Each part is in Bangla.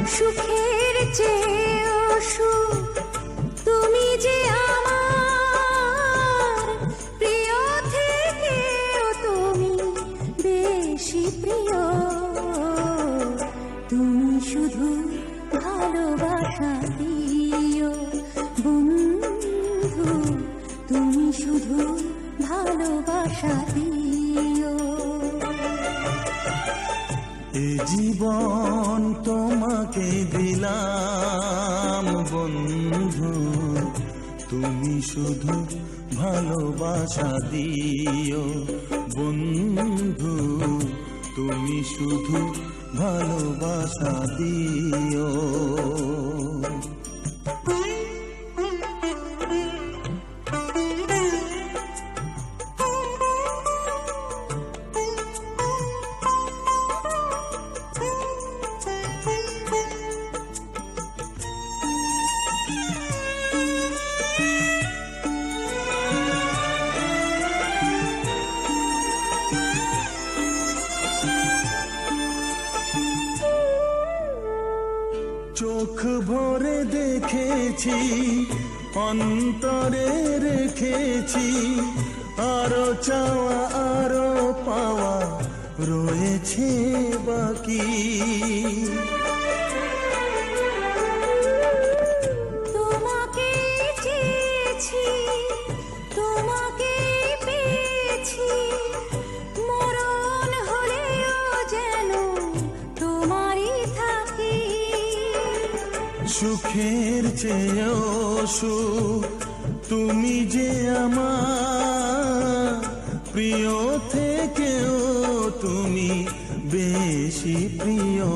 সুখের চেয়েও সুখ তুমি যে আমার, প্রিয় থেকেও তুমি বেশি প্রিয়। তুমি শুধু ভালোবাসা দিও বন্ধু, তুমি শুধু ভালোবাসা দিও। এ জীবন তোমাকে দিলাম বন্ধু, তুমি শুধু ভালোবাসা দিও বন্ধু, তুমি শুধু ভালোবাসা দিও। চোখ ভরে দেখেছি, অন্তরে রেখেছি, আরো চাওয়া আরো পাওয়া রয়েছে বাকি। তোমাকে চেয়েছি, তোমাকে পেয়েছি, মরণ হলেও যেন তোমারই থাকি। সুখের চেয়েও সুখ তুমি যে আমার, প্রিয় থেকেও তুমি বেশি প্রিয়।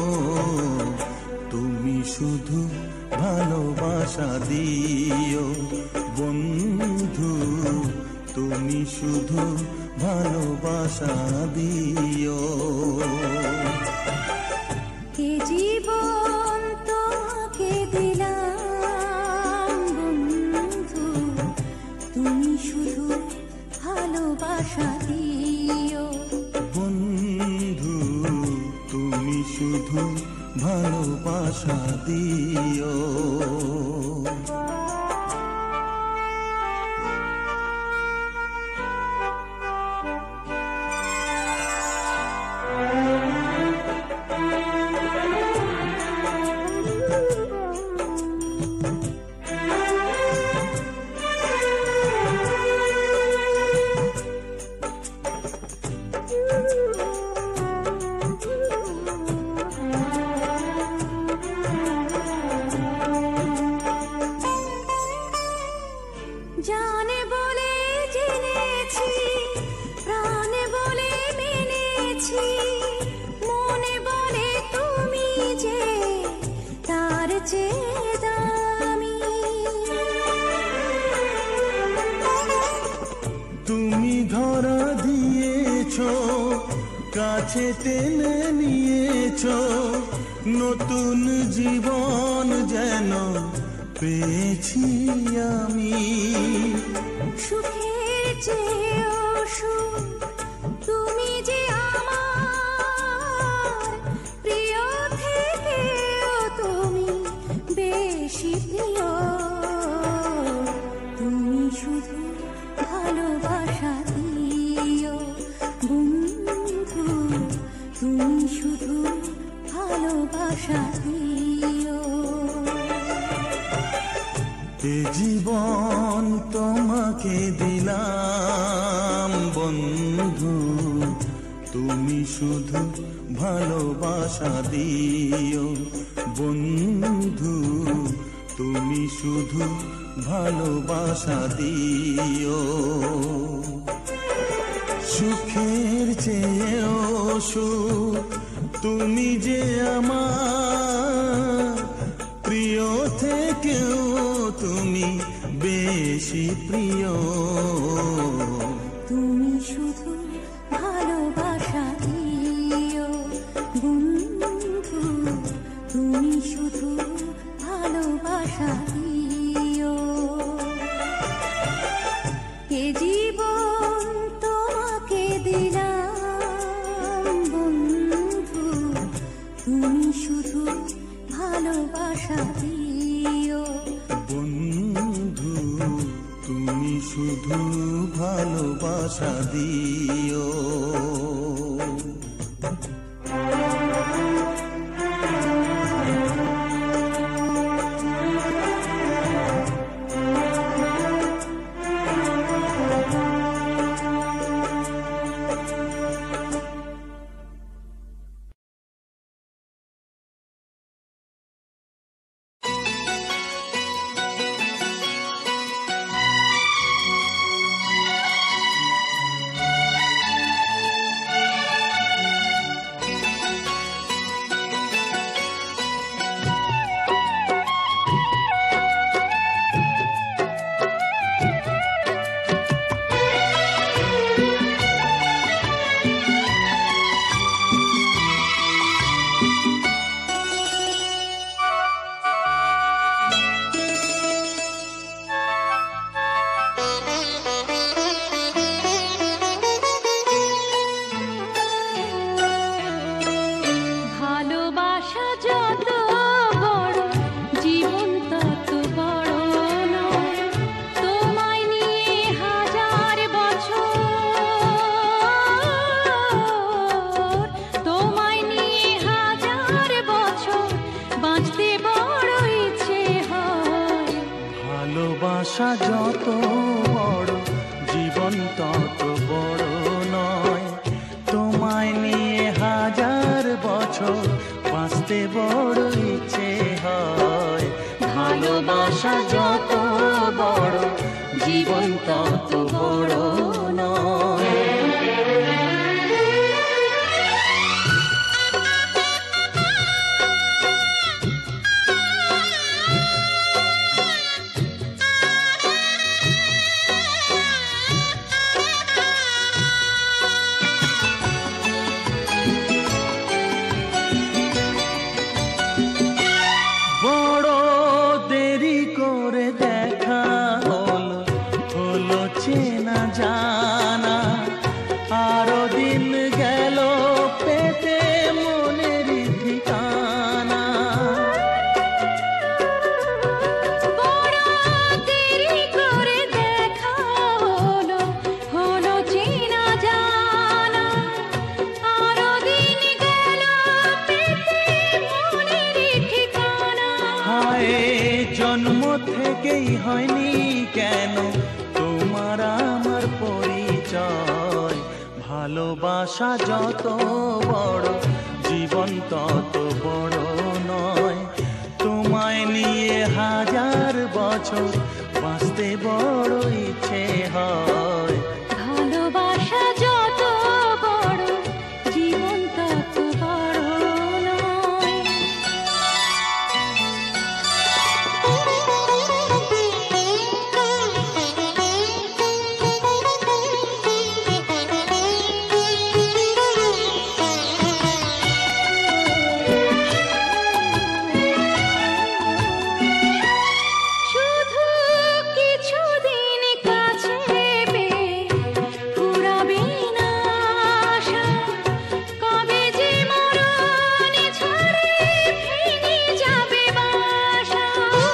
তুমি শুধু ভালোবাসা দিও বন্ধু, তুমি শুধু ভালোবাসা দিও। এ জীবন তোমাকে দিলাম বন্ধু, তুমি শুধু ভালোবাসা দিও বন্ধু, তুমি শুধু ভালোবাসা দিও। জানে বলে জেনেছি, প্রাণে বলে মেনেছি, মনে বলে তুমি যে তার চেয়ে দামি। তুমি ধরা দিয়েছ, কাছে টেনে নিয়েছ, নতুন জীবন যেন পেয়েছি আমি। সুখের চেয়েও সুখ তুমি যে আমার, প্রিয় থেকেও তুমি বেশি প্রিয়। তুমি শুধু ভালোবাসা দিও বন্ধু, তুমি শুধু ভালোবাসা দিও। এ জীবন তোমাকে দিলাম বন্ধু, তুমি শুধু ভালোবাসা দিও বন্ধু, তুমি শুধু ভালোবাসা দিও। সুখের চেয়েও সুখ তুমি যে আমার, প্রিয় থেকেও তুমি বেশি প্রিয়। তুমি শুধু ভালোবাসা দিও বন্ধু, তুমি শুধু ভালোবাসা দিও। এ জীবন তোমাকে দিলাম বন্ধু, তুমি শুধু ভালোবাসা দিও। বন্ধু তুমি শুধু ভালোবাসা দিও। ভালোবাসা যত বড় জীবন তত বড় নয়, তোমায় নিয়ে হাজার বছর, তোমায় নিয়ে হাজার বছর বাঁচতে বড় ইচ্ছে হয়। ভালোবাসা যত বড় জীবন তত বড় নয়, তোমায় নিয়ে হাজার বছর বাঁচতে বড় ইচ্ছে হয়। ভালোবাসা যত বড় জীবন তত বড় নয়। বড় দেরি করে দেখা হলো, হলো চেনা জানা, আরো দিন গেল পেতে মনের ঠিকানা। বড় দেরি করে দেখা হলো, হলো চেনা জানা, আরো দিন গেল পেতে মনের ঠিকানা। হায় জন্ম থেকেই হয়নি কেন তোমার আমার পরিচয়। ভালোবাসা যত বড় জীবন তত বড় নয়, তোমায় নিয়ে হাজার বছর বাঁচতে বড় ইচ্ছে হয়। ভালোবাসা যত বড় জীবন তত বড় নয়। শুধু কিছুদিন কাছে পেয়ে ফুরাবে না আশা, কবে যে মরণ ঝড়ে ভেঙে যাবে বাসা।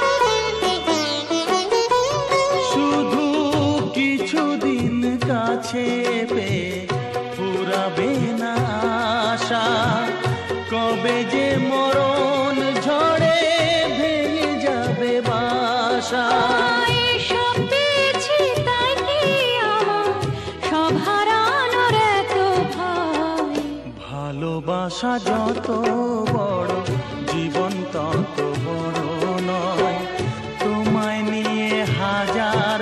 শুধু কিছুদিন কাছে পেয়ে ফুরাবে না আশা, কবে যে মরণ ঝড়ে ভেঙে যাবে বাসা। এসব পেয়েছি তাই কি আমার সব হারানোর এত ভয়। ভালোবাসা যত বড় জীবন তত বড় নয়, তোমায় নিয়ে হাজার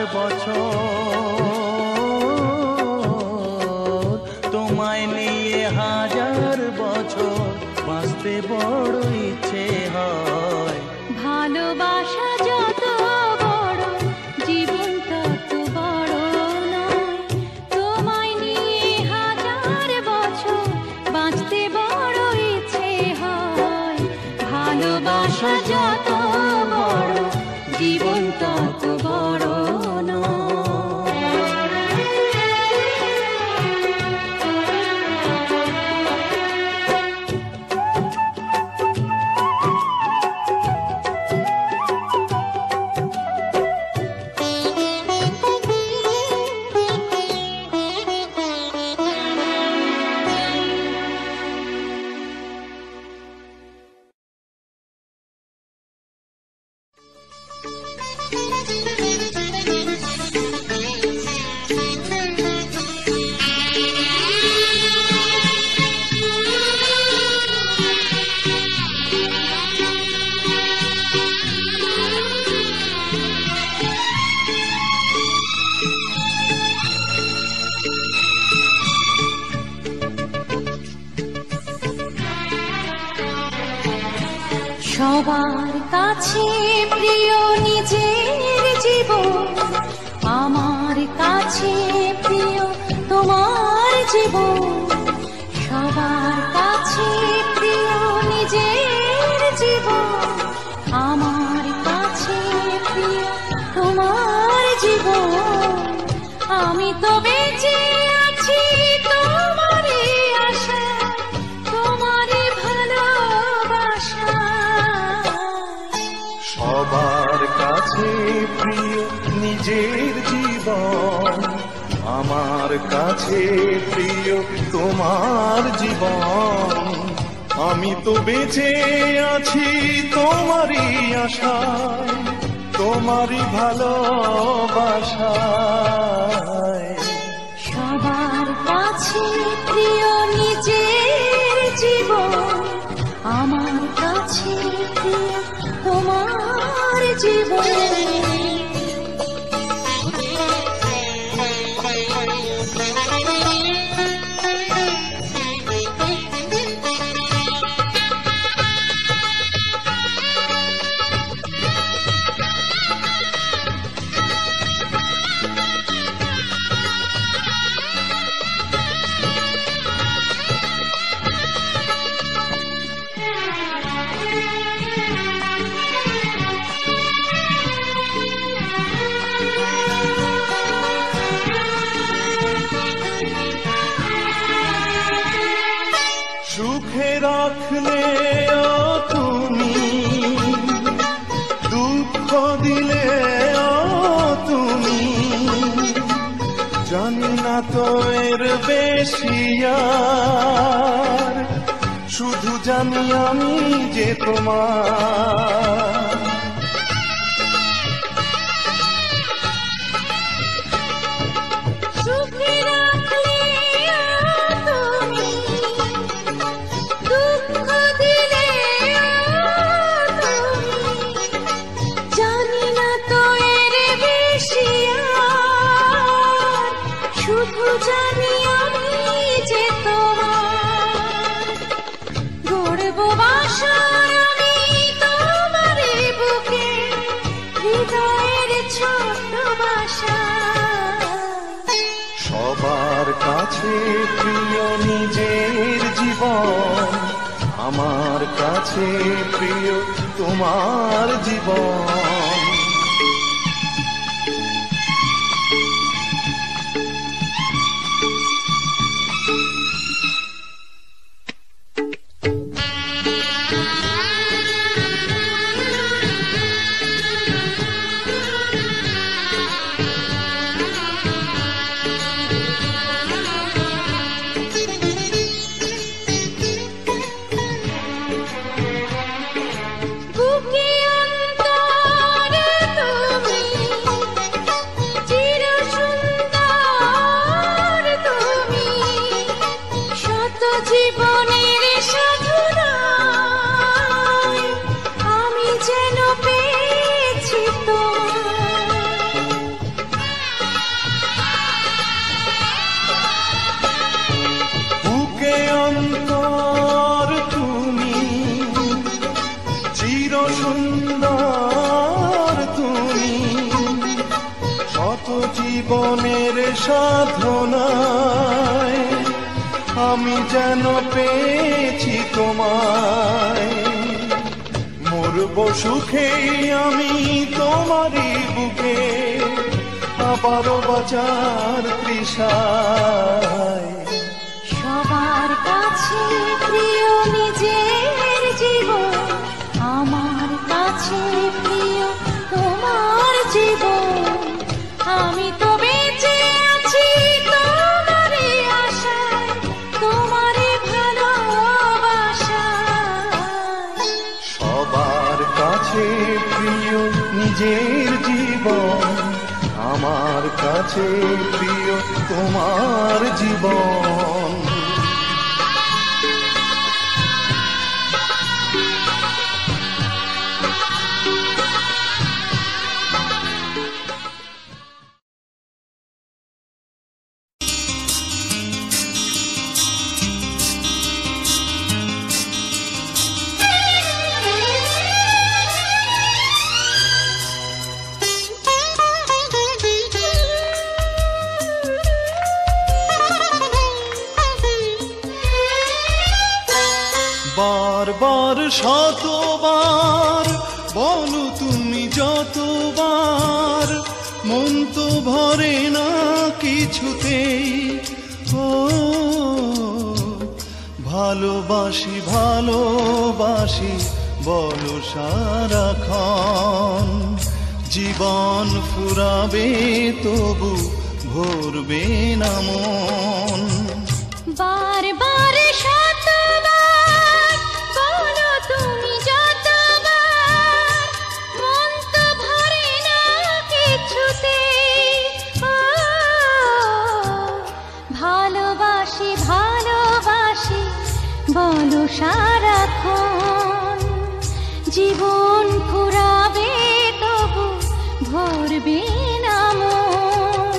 বছর, তোমায় নিয়ে হাজার বছর বাঁচতে বড় ইচ্ছে হয়। ভালোবাসা যত বড় জীবন তত বড় নয়, তোমায় নিয়ে হাজার বছর বাঁচতে বড় ইচ্ছে হয়। ভালোবাসা যত বড় জীবন তত বড় নয়। সবার কাছে প্রিয় নিজের জীবন, আমার কাছে প্রিয় তোমার জীবন। সবার কাছে প্রিয় নিজের জীবন, আমার কাছে প্রিয় তোমার জীবন। আমি তো বেঁচে আছি তোমারই আশা, তোমারই ভালোবাসা। সবার কাছে প্রিয় নিজের জীবন, আমার কাছে প্রিয় তোমার জীবন। আমি তো বেঁচে আছি তোমারই আশায়, তোমারই ভালোবাসায়। সবার কাছে প্রিয় নিজের জীবন, আমার কাছে প্রিয় তোমার জীবন। সুখে রাখলে তুমি, দুঃখ দিলে তুমি, জানি না তো এর বেশি আর, শুধু জানি আমি যে তোমার। সুখে রাখলে তুমি, দুঃখ দিলে তুমি, জানি না তো এর বেশি আর, শুধু জানি আমি যে তোমার। গড়বো বাসা আমি তোমারই বুকে, হৃদয়ের ছোট্ট বাসা। সবার কাছে প্রিয় নিজের জীবন, আমার কাছে প্রিয় তোমার জীবন। বুকে অন্তরে তুমি, চির সুন্দর তুমি, শত জীবনের সাধনায় আমি যেন পেয়েছি তোমার। বুকে অন্তর তুমি, চির সুন্দর তুমি, শত জীবনের সাধনায় আমি যেন পেয়েছি তোমায়। মরব সুখেই আমি তোমারই বুকে, আবারও বাঁচার তৃষায়। সবার কাছে প্রিয় নিজের জীবন, আমার কাছে প্রিয় তোমার জীবন। আমি তো বেঁচে আছি তোমারই আশায়, তোমারই ভালোবাসায়। সবার কাছে প্রিয় নিজের জীবন, আমার কাছে প্রিয় তোমার জীবন। বারবার শতবার বলো তুমি যতবার, মন তো ভরে না কিছুতেই। ও ভালোবাসি ভালোবাসি বলো সারাক্ষণ, জীবন ফুরাবে তবু ভরবে না মন। বারবার শতবার বলো তুমি যতবার, মন তো ভরে না কিছুতেই। ও ভালোবাসি ভালোবাসি বলো সারাক্ষণ, জীবন ফুরাবে তবু ভরবে না মন।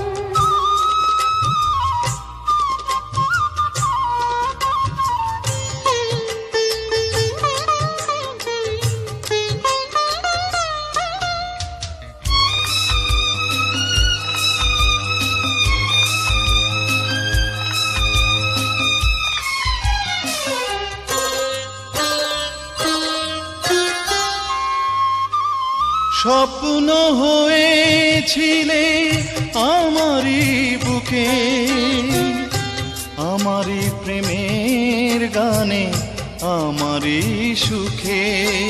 স্বপ্ন হয়েছিলে আমারই বুকে, আমারই প্রেমের গানে আমারই সুখে।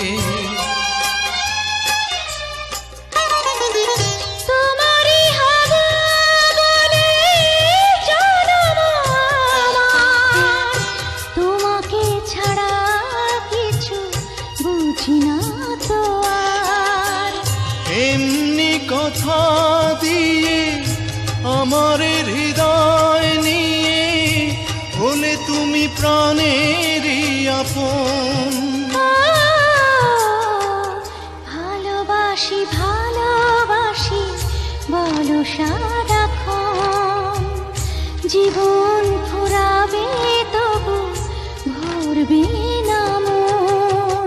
তোমারই হব বলে জনম আমার, তোমাকে ছাড়া কিছু বুঝি না তো আর। এমনি কথা দিয়ে আমার হৃদয় নিয়ে হলে তুমি প্রাণেরই আপন। ভালোবাসি ভালোবাসি বলো সারাক্ষণ, জীবন ফুরাবে তবু ভরবে না মন।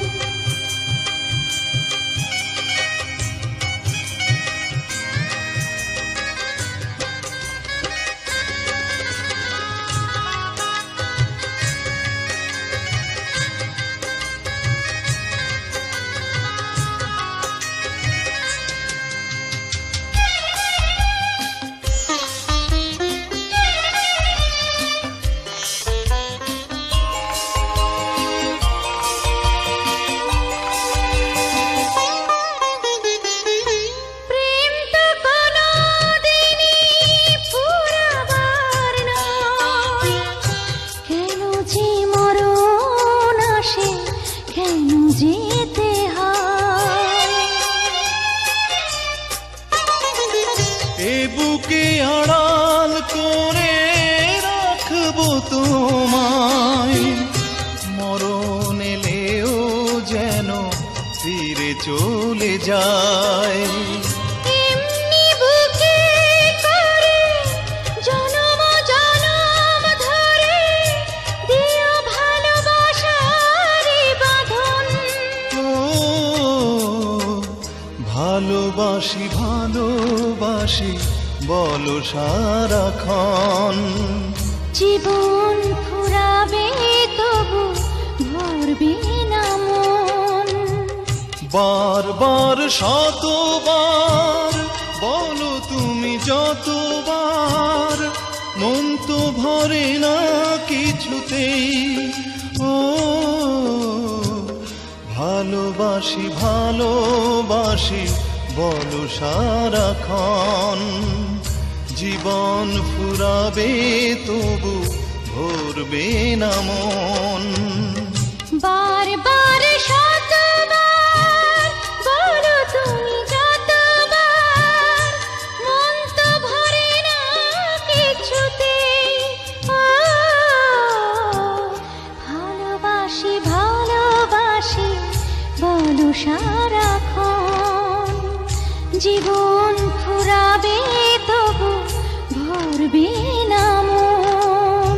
প্রেম তো কোনদিনই ফুরাবার নয়, কেন যে মরণ আসে কেন যেতে হয়। এ বুকে আড়াল করে রাখবো তোমায়, মরণ এলেও যেন ফিরে চলে যায়। এমনি বুকে করে জনম জনম ধরে দিও ভালোবাসারই বাঁধন। ও ভালোবাসি ভালোবাসি বলো সারাক্ষণ, জীবন ফুরাবে তবু ভরবে না মন। বারবার শতবার বলো তুমি যতবার, মন তো ভরে না কিছুতেই। ও ভালোবাসি ভালোবাসি বলো সারাক্ষণ, জীবন ফুরাবে তবু ভরবে না মন। বারবার শতবার বলো তুমি ভালোবাসি ভালোবাসি বলো সারাক্ষণ জীবন ফুরাবে তবু ভরবে না মন।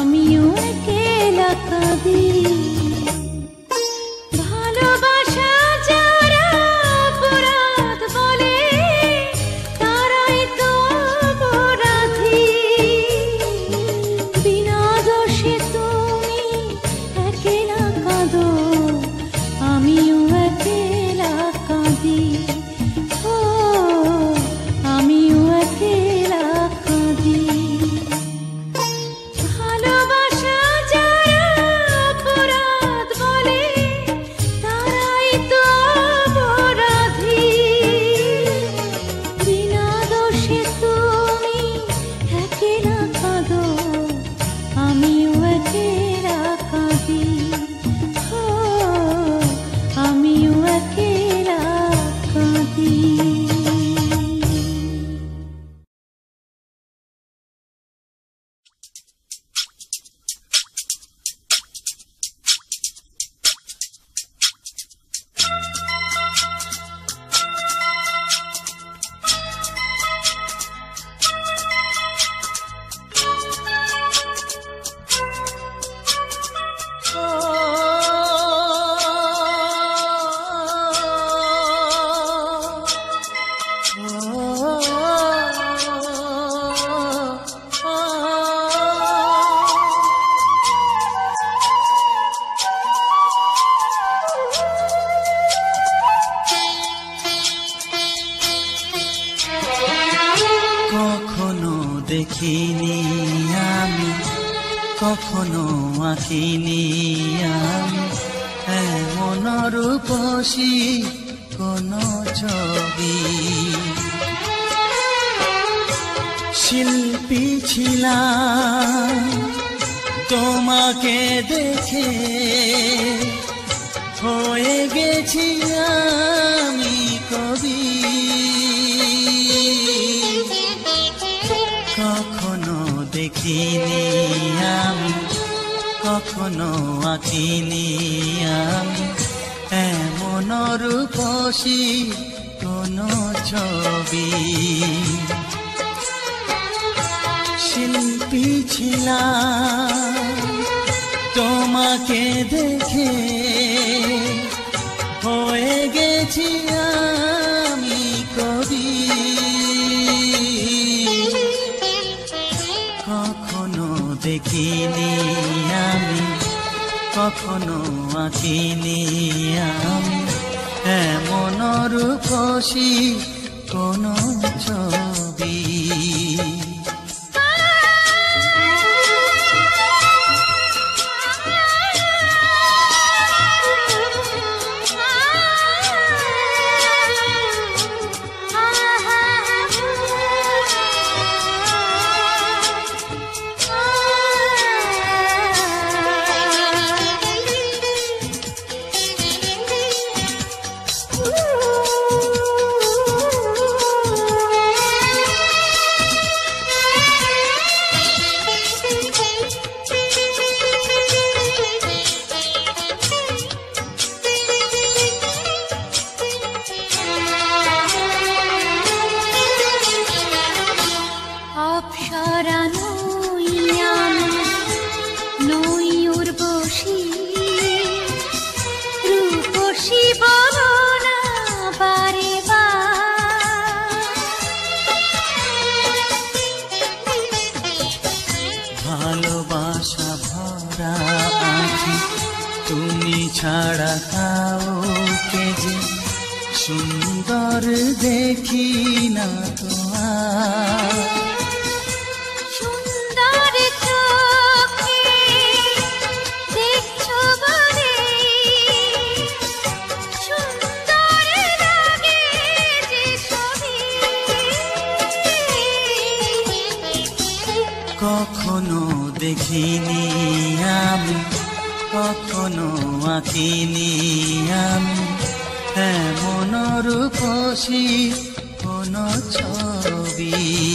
ভালোবাসা দেখিনি আমি, কখনো আঁকিনি আমি এমন রূপসী কোন ছবি। শিল্পী ছিলাম তোমাকে দেখে, হয়ে গেছি আমি কবি। কখনো দেখিনি আমি, কখনো আঁকিনি আমি এমন রূপসী কোন ছবি। শিল্পী ছিলাম তোমাকে দেখে, হয়ে গেছি আমি কবি। কখনো দেখিনি আমি, কখনো আঁকিনি আমি এমন রূপসী কোন ছবি। ভালোবাসা ভরা আঁখি তুমি ছাড়া কাউকে যে সুন্দর দেখি না তোমার। সুন্দর চোখে দেখছো বলে সুন্দর লাগে যে ছবি। কখনো দেখিনি আমি, কখনো আঁকিনি আমি এমন রূপসী কোন ছবি।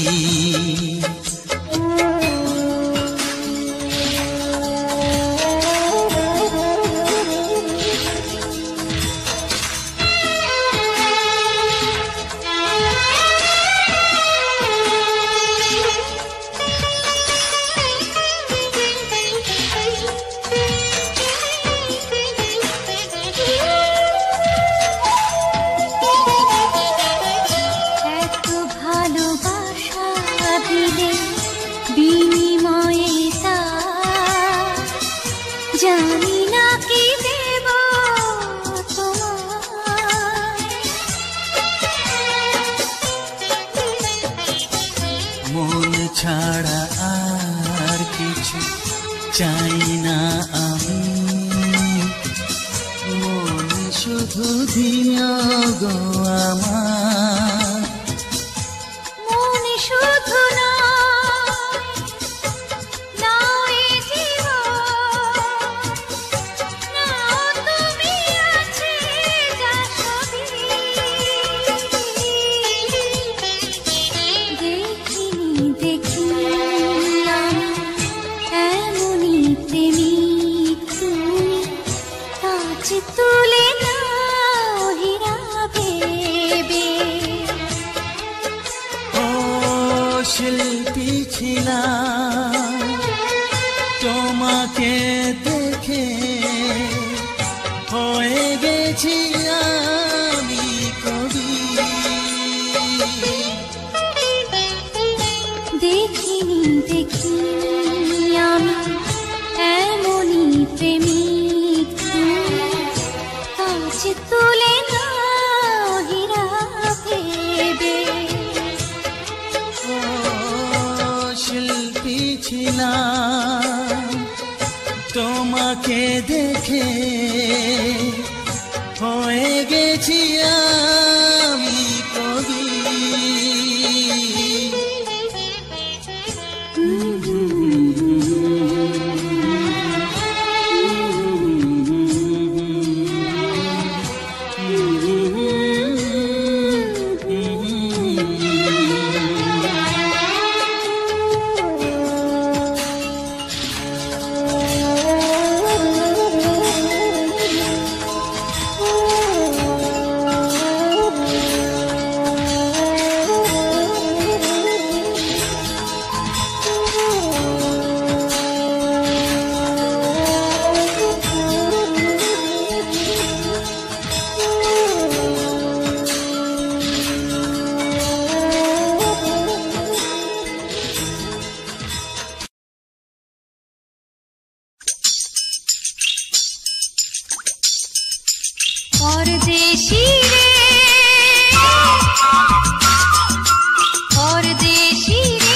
জানি না কি দেব তোমায়। মন ছাড়া আর কিছু চাই না আমি, মন শুধু দিও গো আমার। মন শুধু তুলে নাও হীরা ভেবে। ও শিল্পী ছিলাম তোমাকে দেখে, হয়ে গেছি আমি কবি। দেখিনি আমি এমনই প্রেমিক কাছে তুলে নাও হীরা ভেবে। ও ছিলাম তোমাকে দেখে হয়ে গেছি আমি কবি परदेशी रे परदेशी रे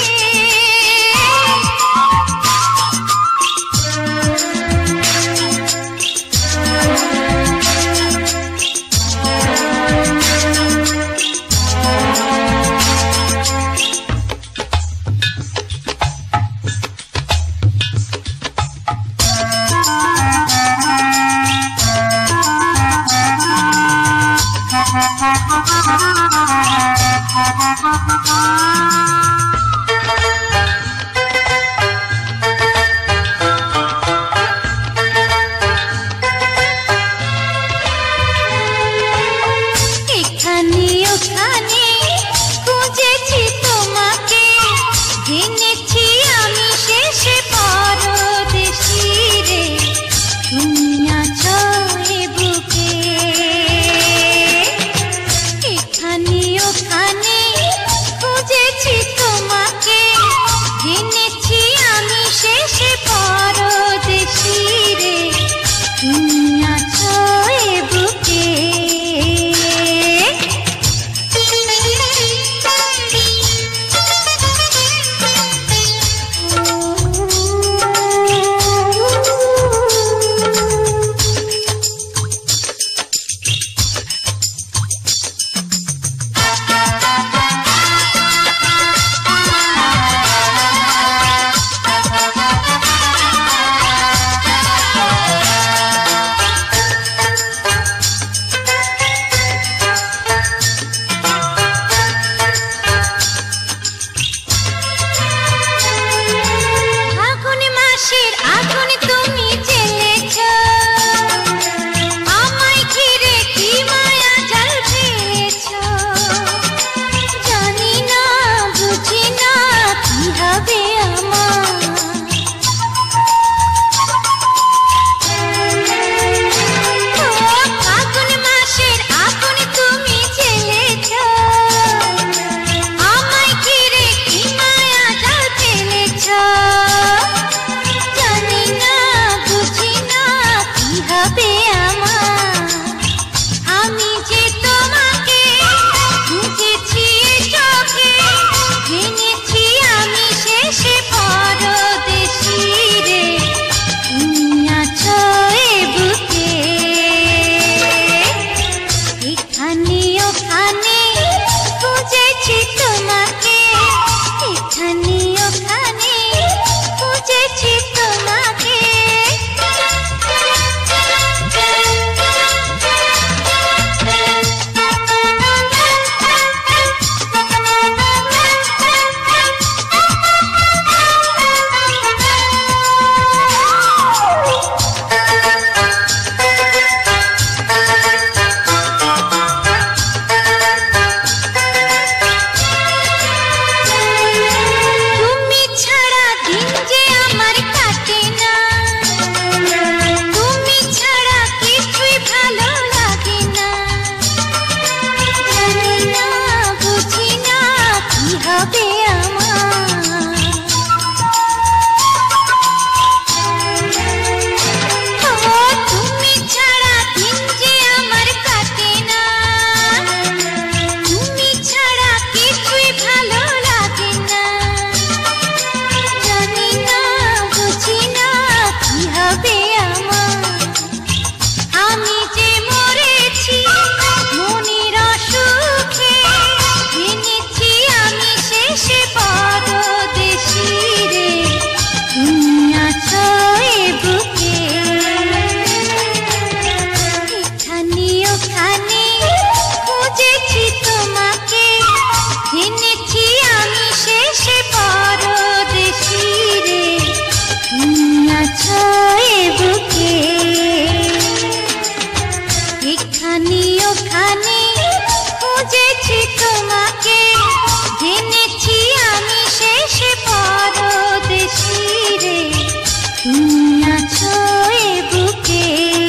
এখানে ওখানে খুঁজেছি তোমাকে, জেনেছি আমি শেষ পরদেশী রে, তুমি আছো এ বুকে।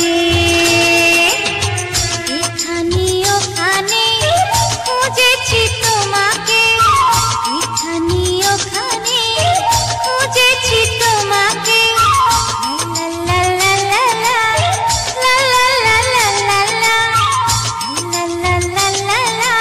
এখানে ওখানে খুঁজেছি তোমাকে, এখানে ওখানে খুঁজেছি তোমাকে, লা লা লা লা লা লা লা লা লা লা লা লা লা লা লা।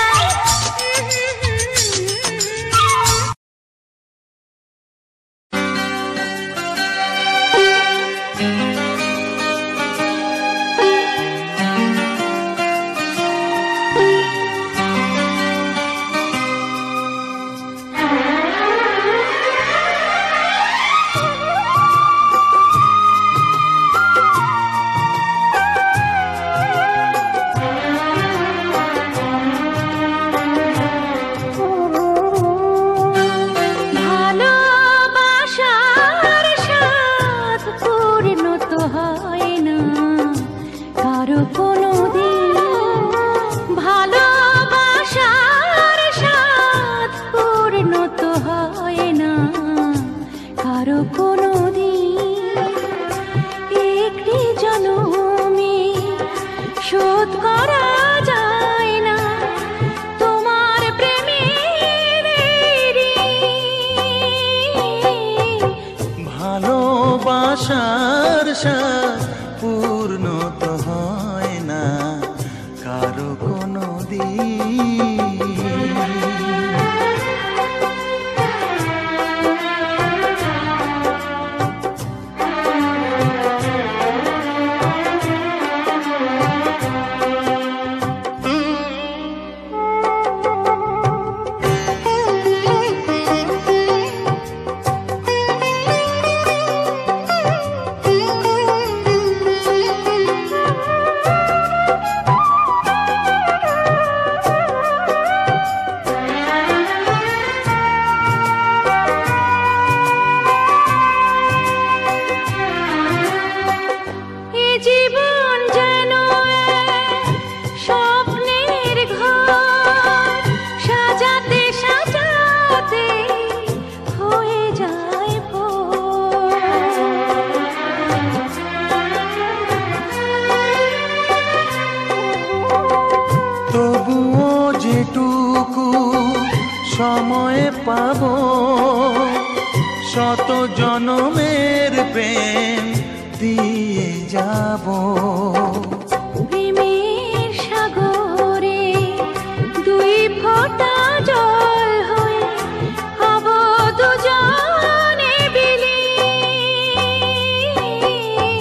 ভালোবাসার স্বাদ পূর্ণ তো হয় না কারো কোনোদিন, ভালোবাসার স্বাদ পূর্ণ তো হয় না কারো কোনোদিন। একটি জনমে শোধ করা যায় না তোমার প্রেমের ঋণ। ভালোবাসার স্বাদ পূর্ণ তো হয় না কারো কোনো দিন। এ জীবন যেন এক স্বপ্নের ঘর, সাজাতে সাজাতে হয়ে যায় ভোর। তবুও যেটুকু সময় পাবো শত জনমের প্রেম দিয়ে যাব। প্রেমের সাগরে দুই ফোঁটা জল হয়ে হব দুজনে বিলীন।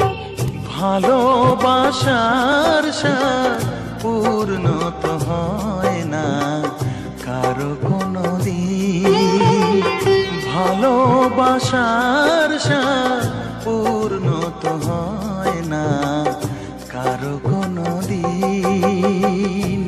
ভালোবাসার স্বাদ পূর্ণ তো হয় না কারো কোনো দিন। ভালোবাসার স্বাদ পূর্ণ তো হয় না কারো কোনো দিন।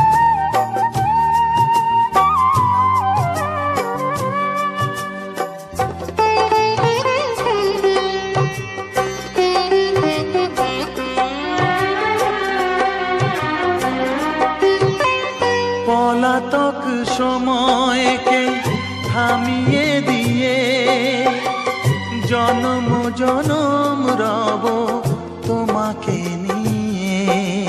পলাতক সময়কে থামিয়ে দিয়ে জনম জনম রব তোমাকে নিয়ে।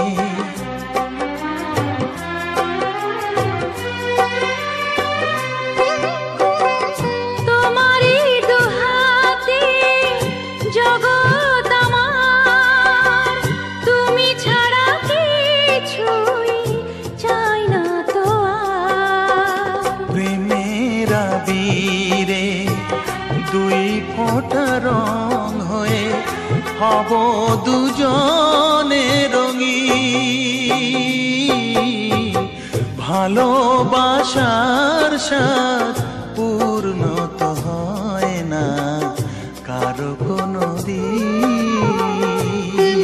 তোমারই দুহাতে জগৎ আমার, তুমি ছাড়া কিছুই চাই না তো আর। প্রেমের আবিরে দুই ফোঁটা রং হয়ে হব দুজনে রঙিন। ভালোবাসার স্বাদ পূর্ণ তো হয় না কারো কোনো দিন।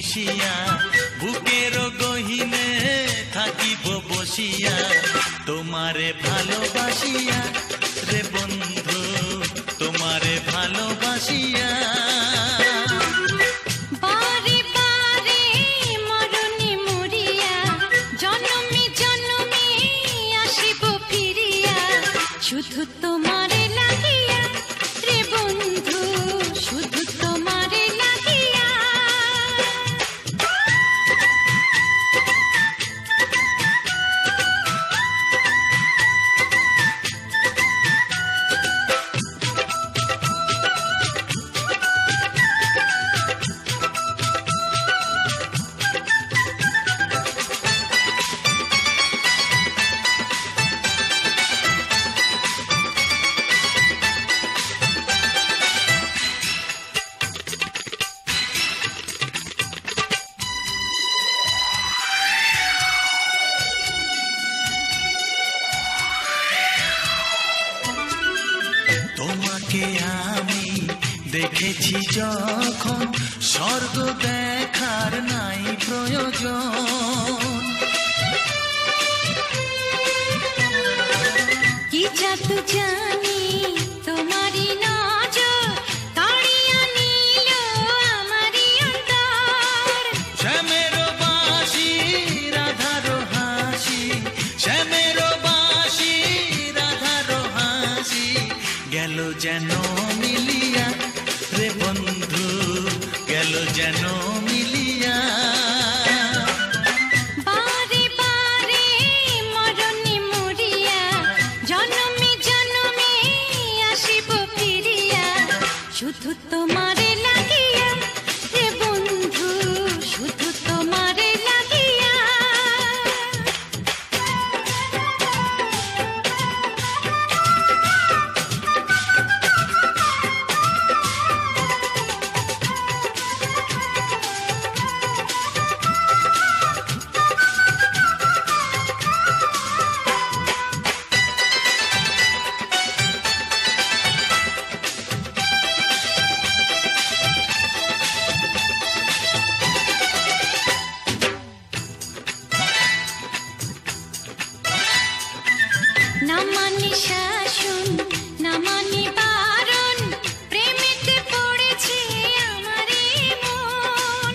মিশিয়া বুকের গহিনে থাকিব বসিয়া তোমারে ভালোবাসিয়া রে বন্ধু তোমারে ভালোবাসিয়া বারে বারে মরণে মরিয়া জনমে জনমে আসিব ফিরিয়া শুধু তোমারে লাগিয়া রে বন্ধু শুধু তোমারে লাগিয়া তোমাকে আমি দেখেছি যখন স্বর্গ দেখার নাই প্রয়োজন কি জাদু জানি তোমারই নজর তাড়িয়া নিল আমারই অন্তর শ্যামের বাঁশি রাধার হাসি শ্যামের বাঁশি রাধার হাসি গেল যেন মিলিয়া রে বন্ধু গেল যেন মিলিয়া বারে বারে মরণে মরিয়া জনমে জনমে আসিব ফিরিয়া শুধু তোমারে লাগিয়া রে বন্ধু শুধু তোমারে লাগিয়া না মানে শাসন না মানে বারণ প্রেমেতে পড়েছে আমারে মন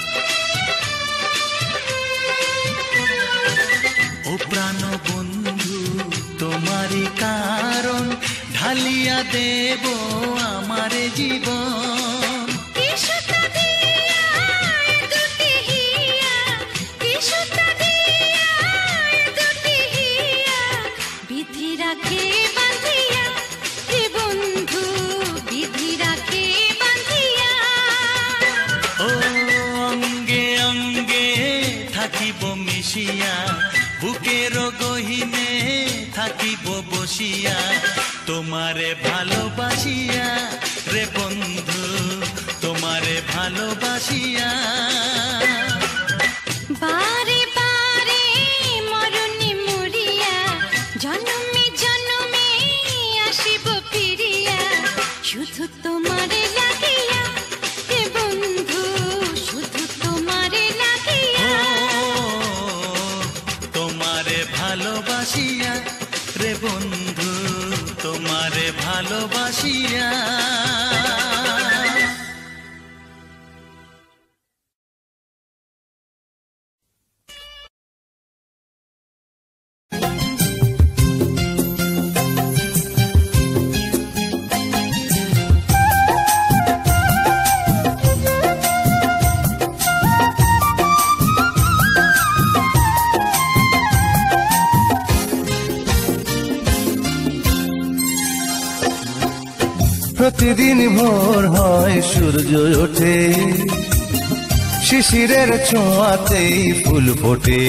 ও প্রাণ বন্ধু তোমারই কারণ ঢালিয়া দেব আমারে জীবন কিসুতা দিয়া দুটি হিয়া কিসুতা দিয়া দুটি হিয়া বিধি রাখে বাঁধিয়া হে বন্ধু বিধি রাখে বাঁধিয়া ও অঙ্গে অঙ্গে থাকিব মিশিয়া বুকের গহিনে থাকিব বসিয়া তোমারে ভালোবাসিয়া রে বন্ধু তোমারে ভালোবাসিয়া বারে বারে মরণে মরিয়া জনমে জনমে আসিব ফিরিয়া শুধু তোমারে লাগিয়া হে বন্ধু শুধু তোমারে লাগিয়া তোমারে ভালোবাসিয়া রে বন্ধু তোমারে ভালোবাসিয়া প্রতিদিন ভোর হয় সূর্য ওঠে শিশিরের ছোঁয়াতেই ফুল ফোটে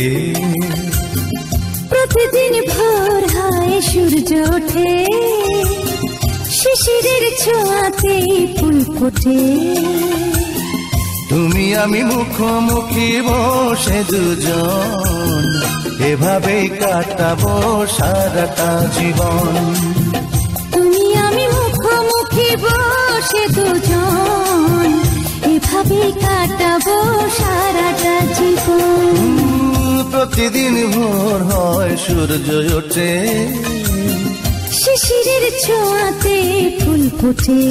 প্রতিদিন ভোর হয় সূর্য ওঠে শিশিরের ছোঁয়াতে ফুল ফোটে তুমি আমি মুখোমুখি বসে দুজন এভাবেই কাটাবো সারাটা জীবন তুমি আমি মুখোমুখি বসে দুজন এভাবে এভাবে কাটাবো সারাটা জীবন। প্রতিদিন ভোর হয় সূর্য ওঠে, শিশিরের ছোঁয়াতে ফুল ফোটে।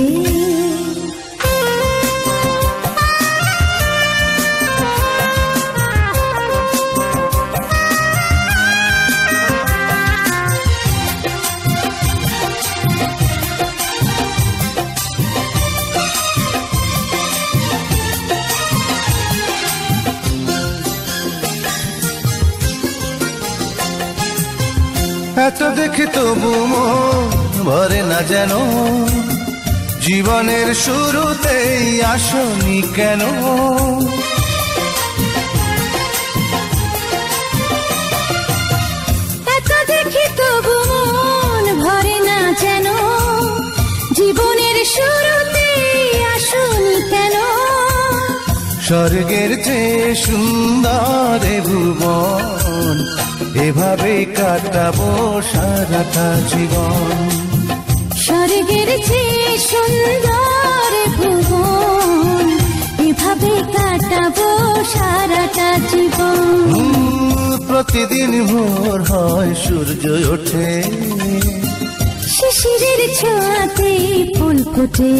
এত দেখে তবু মন ভরে না যেন, জীবনের শুরুতেই আসনি কেন? এত দেখে তবু মন ভরে না যেন, জীবনের শুরুতেই আসনি কেন? স্বর্গের চেয়ে সুন্দর এ ভুবন, এভাবে কাটাবো সারাটা জীবন। স্বর্গের চেয়ে সুন্দর ভুবন, এভাবে কাটাবো সারাটা জীবন। প্রতিদিন ভোর হয় সূর্য ওঠে, শিশিরের ছোঁয়াতে ফুল ফোটে।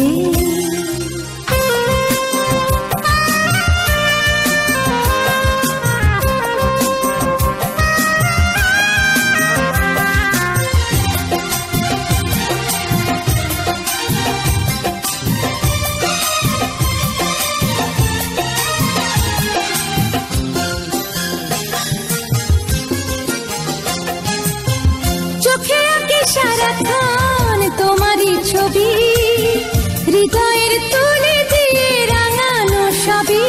সারাক্ষণ তোমারই ছবি, হৃদয়ের তুলে দিয়ে রাঙানো সবই।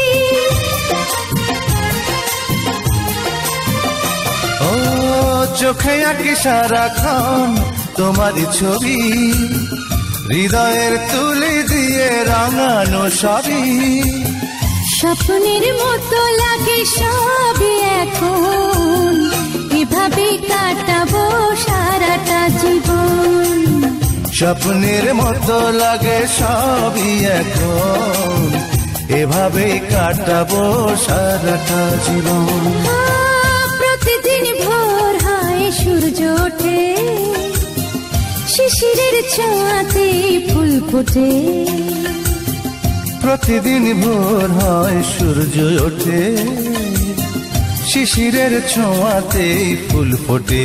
ও চোখে আঁকি সারাক্ষণ তোমারই ছবি, হৃদয়ের তুলে দিয়ে রাঙানো সবই। স্বপ্নের মতো লাগে সবই এখন, এভাবে কাটাবো সারাটা জীবন। স্বপ্নের মতো লাগে সবই এখন, এভাবে কাটাবো সারাটা জীবন। প্রতিদিন ভোর হয় সূর্য ওঠে, শিশিরের ছোঁয়াতে ফুল ফোটে। প্রতিদিন ভোর হয় সূর্য ওঠে, শিশিরের ছোঁয়াতে ফুল ফোটে।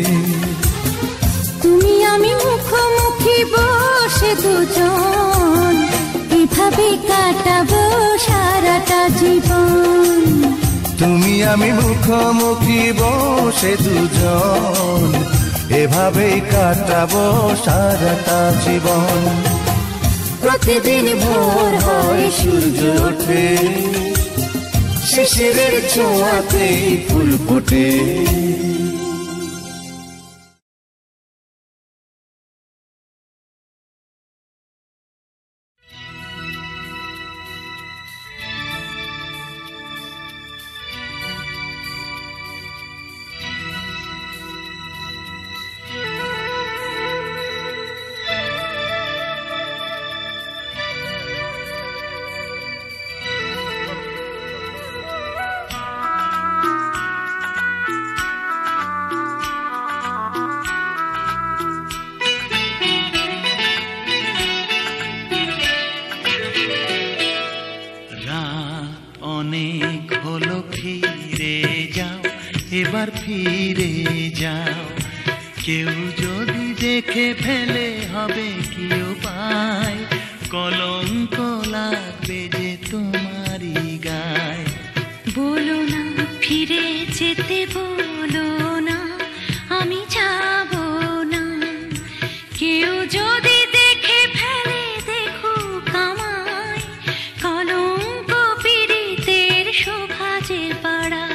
তুমি আমি মুখোমুখি বসে দুজন, এভাবে কাটাবো সারাটা জীবন। তুমি আমি মুখোমুখি বসে দুজন, এভাবেই কাটাবো সারাটা জীবন। প্রতিদিন ভোর হয় সূর্য ওঠে, শিশিরের ছোঁয়াতে ফুল ফোটে। অনেক হলো ফিরে যাও, এবার ফিরে যাও। কেউ যদি দেখে ফেলে হবে কি উপায়, কলঙ্ক লাগবে যে তোমারই গায়। বলো না ফিরে যেতে, বলো না আমি যাব না। কেউ যদি দেখে ফেলে দেখুক আমায়, কলঙ্ক পীড়িতের শোভা যে বাড়ায়।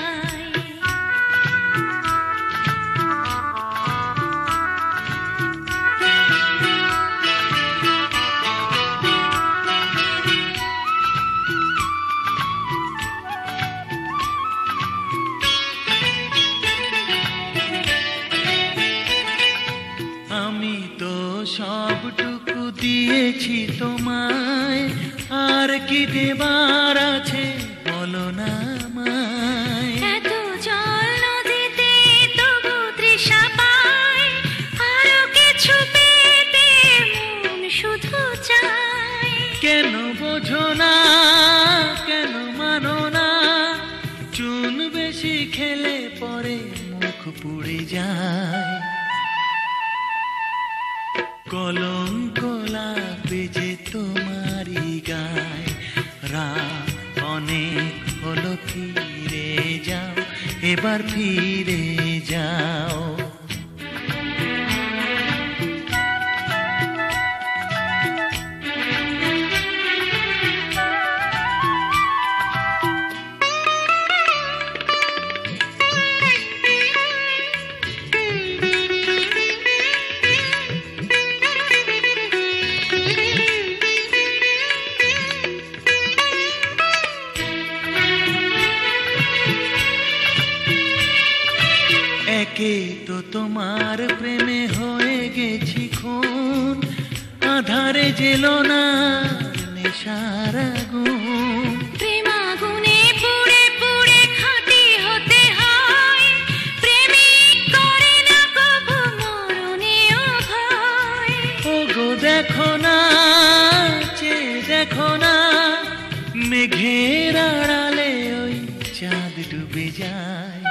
আমি তো সবটুকু দিয়েছি তোমায়, আর কি দেবার আছে বলো না আমায়। এত জল নদীতে তবু তৃষা পায়, আরো কিছু পেতে মন শুধু চায়। কেন বোঝো না, কেন মানো না, চুন বেশি খেলে পরে মুখ পুড়ে যায়। কলঙ্ক লাগবে যে তোমারই গায়, রাত অনেক হলো ফিরে যাও, এবার ফিরে যাও। একে তো তোমার প্রেমে হয়ে গেছি খুন, আধারে জেলো না নেশার আগুন। প্রেমাগুনে পুড়ে পুড়ে খাঁটি হতে হয়, প্রেমিক করে না কবু মরণেও ভয়। ওগো দেখো না, চেয়ে দেখো না, মেঘের আড়ালে ওই চাঁদ ডুবে যায়।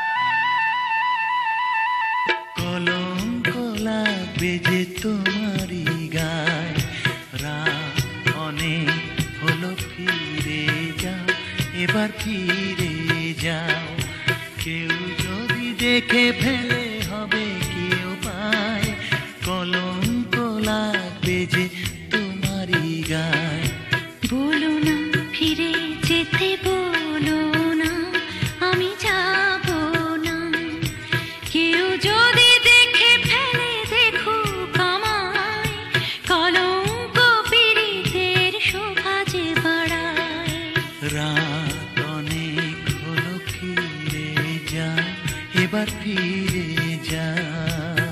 কলঙ্ক লাগবে যে তোমারই গায়, রাত অনেক হলো ফিরে যাও, এবার ফিরে যাও। কেউ যদি দেখে ফেলে হবে কি উপায়, কলঙ্ক লাগবে যে তোমারই গায়। বলো না ফিরে যেতে, বলো না আমি যাব না। কেউ যদি দেখে ফেলে দেখুক আমায়, কলঙ্ক পীড়িতের শোভা যে বাড়ায়। রাত অনেক হলো ফিরে যাও, এবার ফিরে যাও।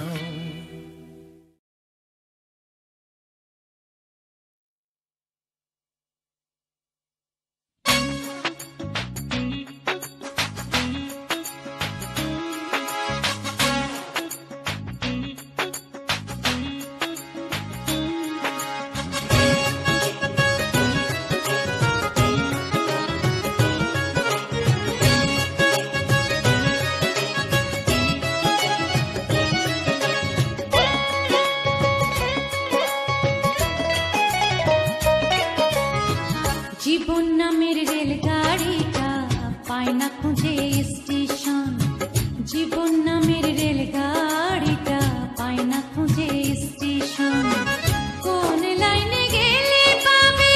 জীবন নামের রেলগাড়িটা পায় না খুঁজে স্টেশন, জীবন নামের রেলগাড়িটা পায় না খুঁজে স্টেশন। কোন লাইনে গেলে পাবে,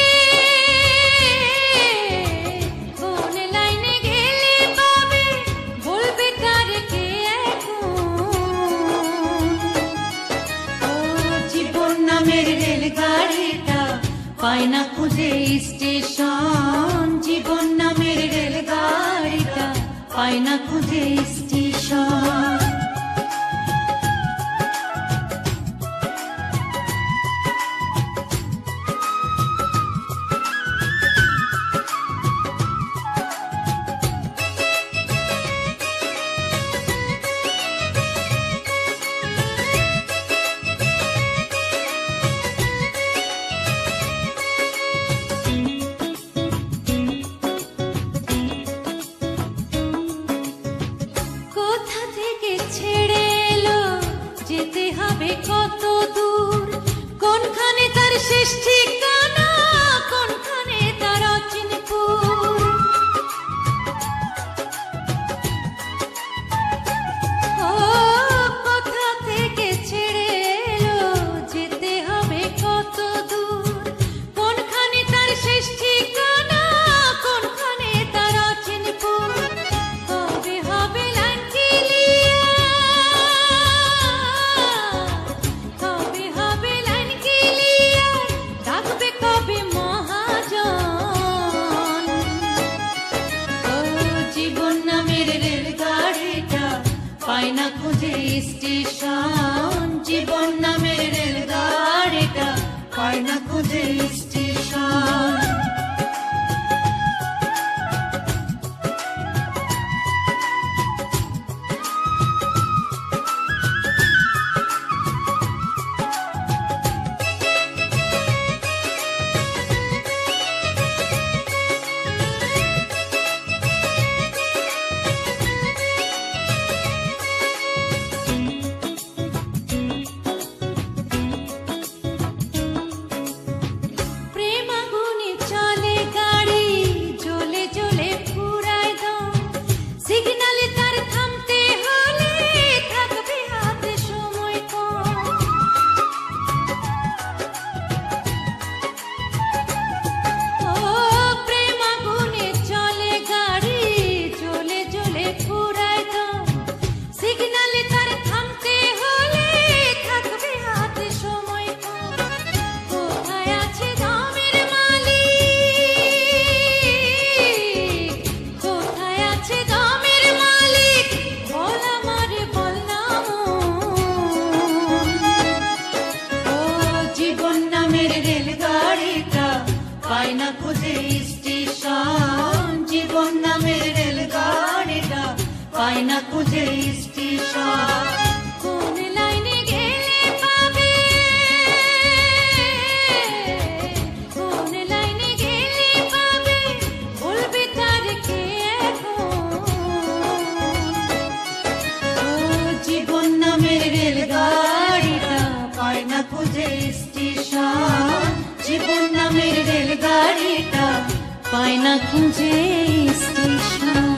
কোন লাইনে গেলে পাবে, বলবে তার কে এখন। ও জীবন নামের রেলগাড়িটা পায় না খুঁজে স্টেশন, জীবন নামের রেলগাড়িটা পায় না খুঁজে স্টেশন। কোথা থেকে ছেড়ে এলো, যেতে হবে কত দূর, কোনখানে তার শেষ ঠিকানা, কোনখানে তার অচিনপুর। ও কোথা থেকে ছেড়ে এলো, যেতে হবে কত দূর, কোনখানে তার শেষ ঠিকানা, কোনখানে তার অচিনপুর। কবে হবে লাঙ্কিলিয়া, কবে হবে লাঙ্কিলিয়া, ডাকবে কবে মহাজন। ও জীবন নামের রেলগাড়িটা পায় না খুঁজে স্টেশন, জীবন নামের রেলগাড়িটা পায় না খুঁজে স্টেশন। নামের রেলগাড়িটা পায় না খুঁজে স্টেশন। কোন লাইনে গেলে পাবে, কোন লাইনে গেলে পাবে, বলবে তার কে এখন। ও জীবন নামের রেলগাড়িটা পায় না খুঁজে স্টেশন। জীবন নামের রেলগাড়িটা পায় না খুঁজে স্টেশন।